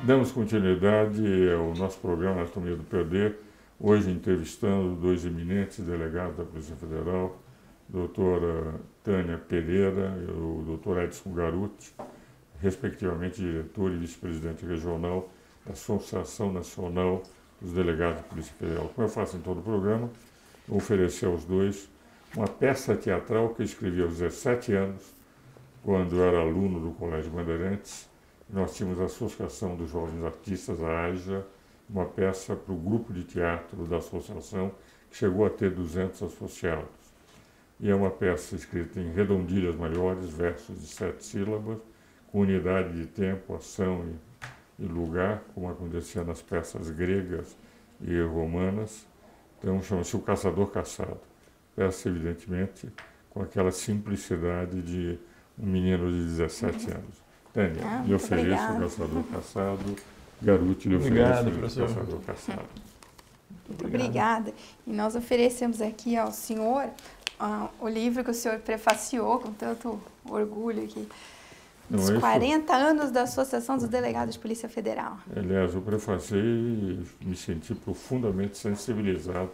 Damos continuidade ao nosso programa Anatomia do Poder, hoje entrevistando dois eminentes delegados da Polícia Federal, doutora Tânia Pereira e o doutor Edson Garuti, respectivamente diretor e vice-presidente regional da Associação Nacional dos Delegados de Polícia Federal. Como eu faço em todo o programa, vou oferecer aos dois uma peça teatral que eu escrevi aos 17 anos, quando eu era aluno do Colégio Bandeirantes. Nós tínhamos a Associação dos Jovens Artistas, a AIJA, uma peça para o grupo de teatro da associação, que chegou a ter 200 associados. E é uma peça escrita em redondilhas maiores, versos de 7 sílabas, com unidade de tempo, ação e lugar, como acontecia nas peças gregas e romanas. Então chama-se O Caçador Caçado. Peça, evidentemente, com aquela simplicidade de um menino de 17 anos. Tânia, lhe ofereço O Caçador Caçado. Garuti, lhe ofereço O Caçador Caçado. Muito obrigada. E nós oferecemos aqui ao senhor o livro que o senhor prefaciou com tanto orgulho aqui. Os 40 anos da Associação dos Delegados de Polícia Federal. Aliás, eu prefaciei e me senti profundamente sensibilizado.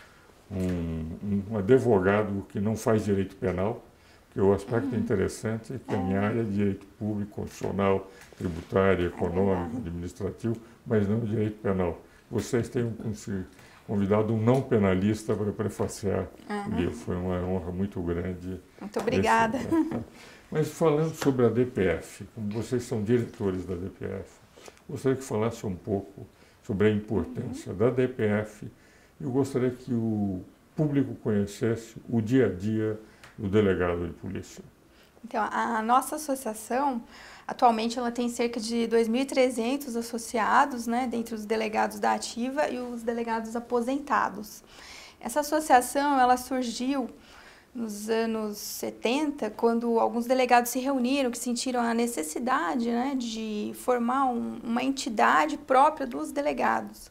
Um advogado que não faz direito penal, que o aspecto interessante é que a minha área é direito público, constitucional, tributário, econômico, administrativo, mas não direito penal. Vocês têm convidado um não penalista para prefaciar o livro. Foi uma honra muito grande. Muito obrigada. Mas falando sobre a DPF, como vocês são diretores da DPF, gostaria que falasse um pouco sobre a importância da DPF. Eu gostaria que o público conhecesse o dia a dia do delegado de polícia. Então, a nossa associação, atualmente, ela tem cerca de 2.300 associados, né, dentre os delegados da ativa e os delegados aposentados. Essa associação, ela surgiu nos anos 70, quando alguns delegados se reuniram, que sentiram a necessidade, né, de formar uma entidade própria dos delegados.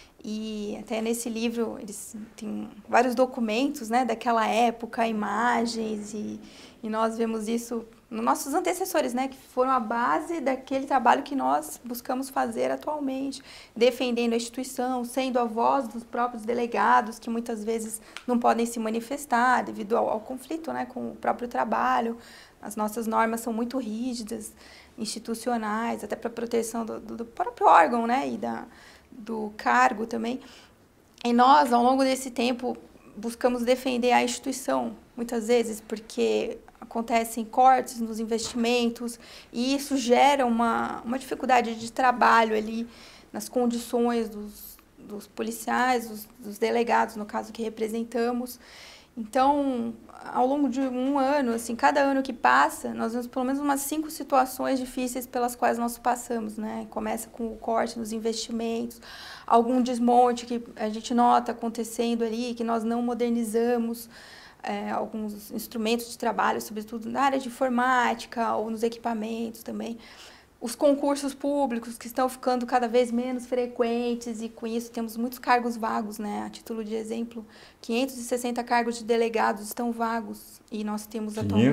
E até nesse livro eles têm vários documentos, né, daquela época, imagens, e nós vemos isso nos nossos antecessores, né, que foram a base daquele trabalho que nós buscamos fazer atualmente, defendendo a instituição, sendo a voz dos próprios delegados, que muitas vezes não podem se manifestar devido ao conflito, né, com o próprio trabalho. As nossas normas são muito rígidas, institucionais, até para proteção do próprio órgão, né, e do cargo também. E nós, ao longo desse tempo, buscamos defender a instituição, muitas vezes, porque acontecem cortes nos investimentos e isso gera uma dificuldade de trabalho ali nas condições dos policiais, dos delegados, no caso que representamos. Então, ao longo de um ano, assim, cada ano que passa, nós vemos pelo menos umas 5 situações difíceis pelas quais nós passamos, né? Começa com o corte nos investimentos, algum desmonte que a gente nota acontecendo ali, que nós não modernizamos, alguns instrumentos de trabalho, sobretudo na área de informática ou nos equipamentos também. Os concursos públicos que estão ficando cada vez menos frequentes e com isso temos muitos cargos vagos, né? A título de exemplo, 560 cargos de delegados estão vagos e nós temos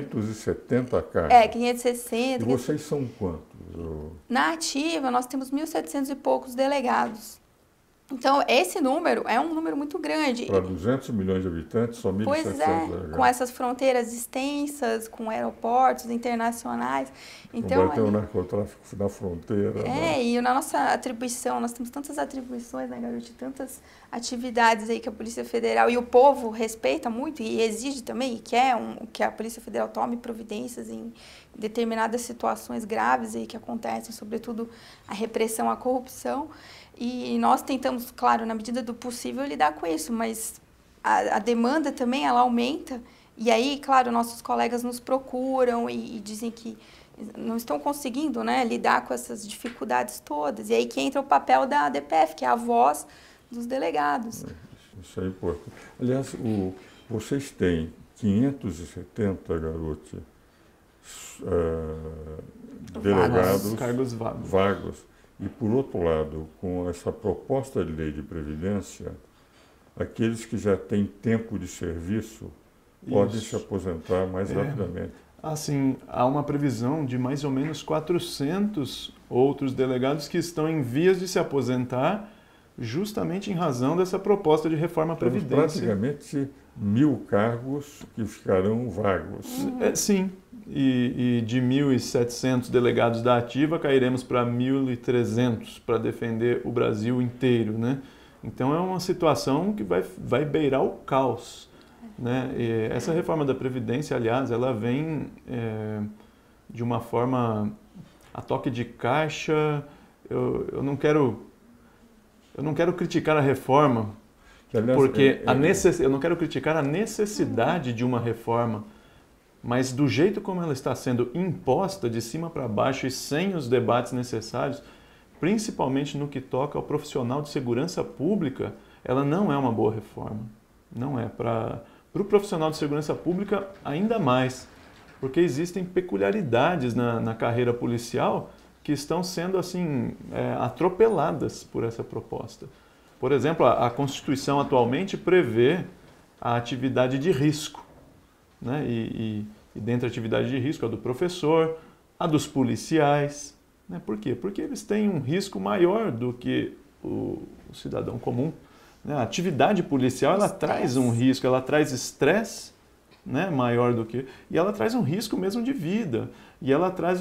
570 cargos? 560. E vocês são quantos? Na ativa nós temos 1.700 e poucos delegados. Então, esse número é um número muito grande. Para 200 milhões de habitantes, só 1.700 delegados. Com essas fronteiras extensas, com aeroportos internacionais. Então, tem o narcotráfico na fronteira. E na nossa atribuição, nós temos tantas atribuições, né, Garuti? Tantas atividades aí que a Polícia Federal e o povo respeita muito e exige também, e quer que a Polícia Federal tome providências em determinadas situações graves aí que acontecem, sobretudo a repressão à corrupção. E nós tentamos, claro, na medida do possível, lidar com isso, mas a demanda também, ela aumenta. E aí, claro, nossos colegas nos procuram e dizem que não estão conseguindo, né, lidar com essas dificuldades todas. E aí que entra o papel da DPF, que é a voz dos delegados. Isso é importante. Aliás, vocês têm 570, Garuti, delegados, cargos vagos. E, por outro lado, com essa proposta de lei de previdência, aqueles que já têm tempo de serviço podem se aposentar mais rapidamente. Assim, há uma previsão de mais ou menos 400 outros delegados que estão em vias de se aposentar, justamente em razão dessa proposta de reforma à Temos Previdência. praticamente 1.000 cargos que ficarão vagos. Sim, e de 1.700 delegados da ativa, cairemos para 1.300 para defender o Brasil inteiro, né? Então é uma situação que vai beirar o caos, né? E essa reforma da Previdência, aliás, ela vem de uma forma a toque de caixa. Eu não quero criticar a reforma, porque eu não quero criticar a necessidade de uma reforma, mas do jeito como ela está sendo imposta de cima para baixo e sem os debates necessários, principalmente no que toca ao profissional de segurança pública, ela não é uma boa reforma. Não é. Para o profissional de segurança pública, ainda mais, porque existem peculiaridades na carreira policial que estão sendo assim atropeladas por essa proposta. Por exemplo, a Constituição atualmente prevê a atividade de risco, né? E dentro da atividade de risco a do professor, a dos policiais. Né? Por quê? Porque eles têm um risco maior do que o cidadão comum. Né? A atividade policial ela traz um risco, ela traz estresse, né, maior do que... E ela traz um risco mesmo de vida. E ela traz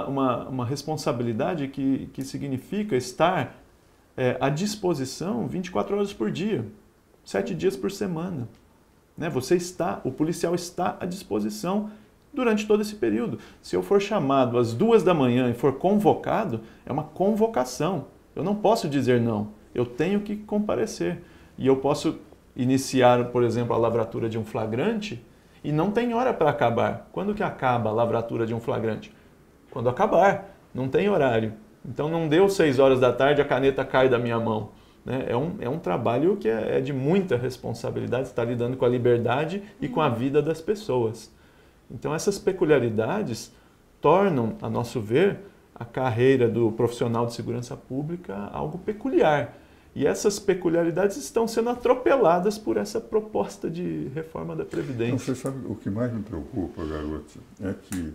uma responsabilidade que significa estar à disposição 24 horas por dia, 7 dias por semana. Né? O policial está à disposição durante todo esse período. Se eu for chamado às 2 da manhã e for convocado, é uma convocação. Eu não posso dizer não. Eu tenho que comparecer. E eu posso iniciar, por exemplo, a lavratura de um flagrante e não tem hora para acabar. Quando que acaba a lavratura de um flagrante? Quando acabar. Não tem horário. Então não deu 6 horas da tarde, a caneta cai da minha mão. Né? É um trabalho que é de muita responsabilidade, está lidando com a liberdade e com a vida das pessoas. Então essas peculiaridades tornam, a nosso ver, a carreira do profissional de segurança pública algo peculiar. E essas peculiaridades estão sendo atropeladas por essa proposta de reforma da Previdência. Não, você sabe, o que mais me preocupa, garoto, é que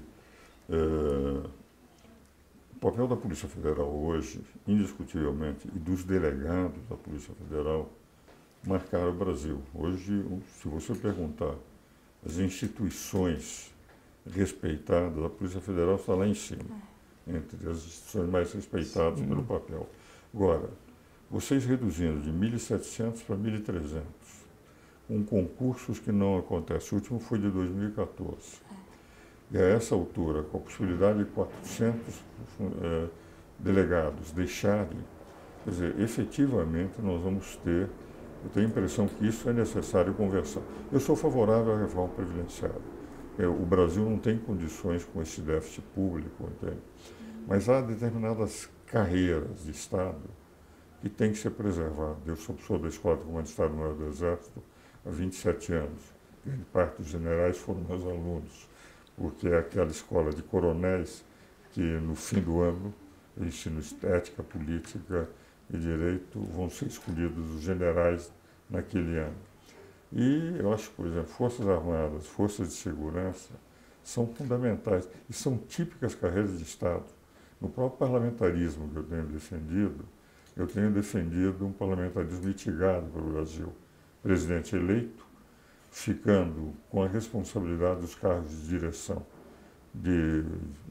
o papel da Polícia Federal hoje, indiscutivelmente, e dos delegados da Polícia Federal, marcaram o Brasil. Hoje, se você perguntar as instituições respeitadas, a Polícia Federal está lá em cima, entre as instituições mais respeitadas pelo papel. Agora, vocês reduzindo de 1.700 para 1.300, com concursos que não acontecem. O último foi de 2014. E a essa altura, com a possibilidade de 400 delegados deixarem, quer dizer, efetivamente nós vamos ter, eu tenho a impressão que isso é necessário conversar. Eu sou favorável à reforma previdenciária. O Brasil não tem condições com esse déficit público, entende? Mas há determinadas carreiras de Estado que tem que ser preservado. Eu sou professor da Escola de Comando de Estado-Maior do Exército há 27 anos. Grande parte dos generais foram meus alunos, porque é aquela escola de coronéis que no fim do ano, ensino ética, política e direito, vão ser escolhidos os generais naquele ano. E eu acho que, por exemplo, Forças Armadas, Forças de Segurança, são fundamentais e são típicas carreiras de Estado. No próprio parlamentarismo que eu tenho defendido um parlamentarismo mitigado pelo Brasil. Presidente eleito, ficando com a responsabilidade dos cargos de direção, de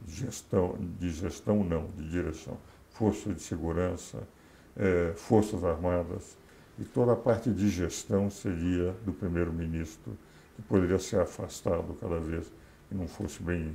direção, Força de Segurança, Forças Armadas, e toda a parte de gestão seria do primeiro-ministro, que poderia ser afastado cada vez que não fosse bem,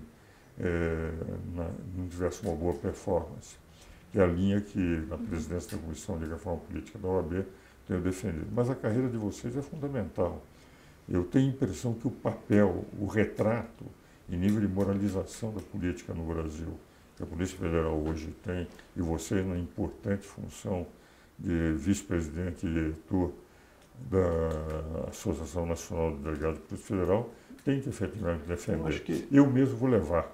não tivesse uma boa performance. Que é a linha que na presidência da Comissão de Reforma Política da OAB tenho defendido. Mas a carreira de vocês é fundamental. Eu tenho a impressão que o papel, o retrato em nível de moralização da política no Brasil, que a Polícia Federal hoje tem, e você na importante função de vice-presidente e diretor da Associação Nacional de Delegados de Polícia Federal, tem que efetivamente defender. Eu mesmo vou levar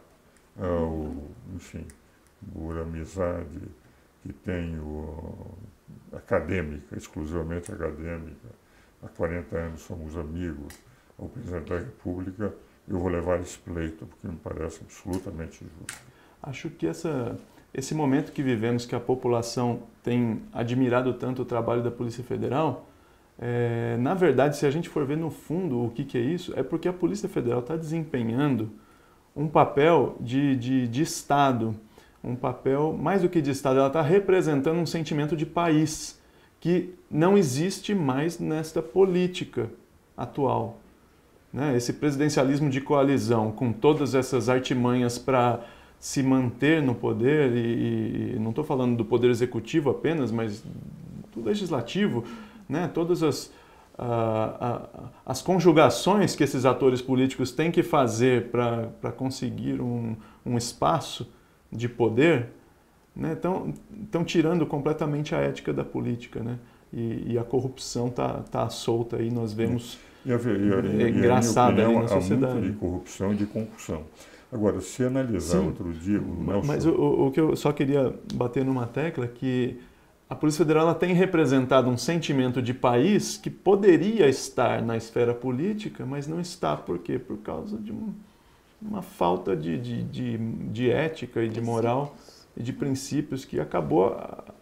por amizade que tenho acadêmica, exclusivamente acadêmica, há 40 anos somos amigos, ao presidente da República, eu vou levar esse pleito, porque me parece absolutamente justo. Acho que esse momento que vivemos, que a população tem admirado tanto o trabalho da Polícia Federal, na verdade, se a gente for ver no fundo o que é isso, é porque a Polícia Federal está desempenhando um papel de Estado, um papel, mais do que de Estado, ela está representando um sentimento de país que não existe mais nesta política atual. Né? Esse presidencialismo de coalizão, com todas essas artimanhas para se manter no poder, e não estou falando do poder executivo apenas, mas do legislativo, né? Todas as conjugações que esses atores políticos têm que fazer para conseguir um espaço de poder, né? Estão tirando completamente a ética da política, né? E a corrupção tá solta aí, nós vemos engraçada ali na sociedade. Há muito de corrupção e de concussão. Agora, se analisar outro dia o Nelson... Mas o que eu só queria bater numa tecla é que a Polícia Federal ela tem representado um sentimento de país que poderia estar na esfera política, mas não está. Por quê? Por causa de uma falta de ética e de moral e de princípios que acabou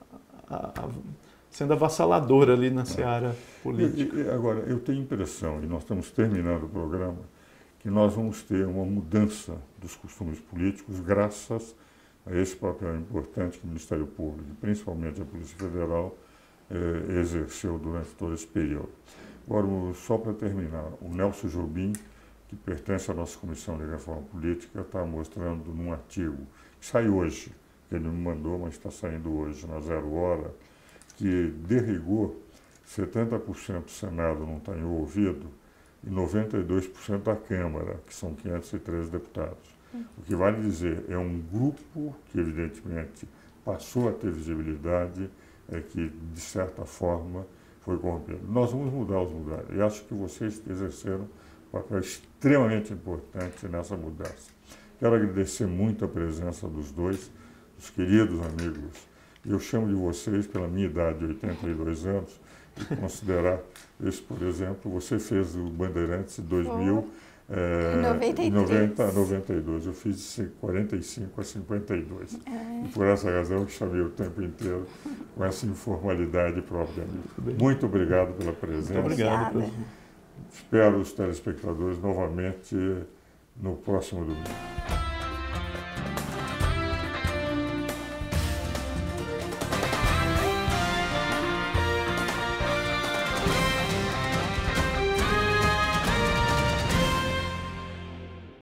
sendo avassaladora ali na seara política. Agora, eu tenho a impressão, e nós estamos terminando o programa, que nós vamos ter uma mudança dos costumes políticos graças a esse papel importante que o Ministério Público, principalmente a Polícia Federal, exerceu durante todo esse período. Agora, só para terminar, o Nelson Jobim, que pertence à nossa Comissão de Reforma Política, está mostrando num artigo que sai hoje, que ele me mandou, mas está saindo hoje, na 0 hora, que, de rigor, 70% do Senado não está envolvido e 92% da Câmara, que são 513 deputados. O que vale dizer, é um grupo que, evidentemente, passou a ter visibilidade, que, de certa forma, foi corrompido. Nós vamos mudar os lugares. E acho que vocês exerceram um papel extremamente importante nessa mudança. Quero agradecer muito a presença dos dois, dos queridos amigos. Eu chamo de vocês, pela minha idade de 82 anos, e considerar esse, por exemplo, você fez o Bandeirantes em 2000, 90 a 92. Eu fiz de 45 a 52. E por essa razão que chamei o tempo inteiro com essa informalidade própria. Muito obrigado pela presença. Muito obrigado. Espero os telespectadores novamente no próximo domingo.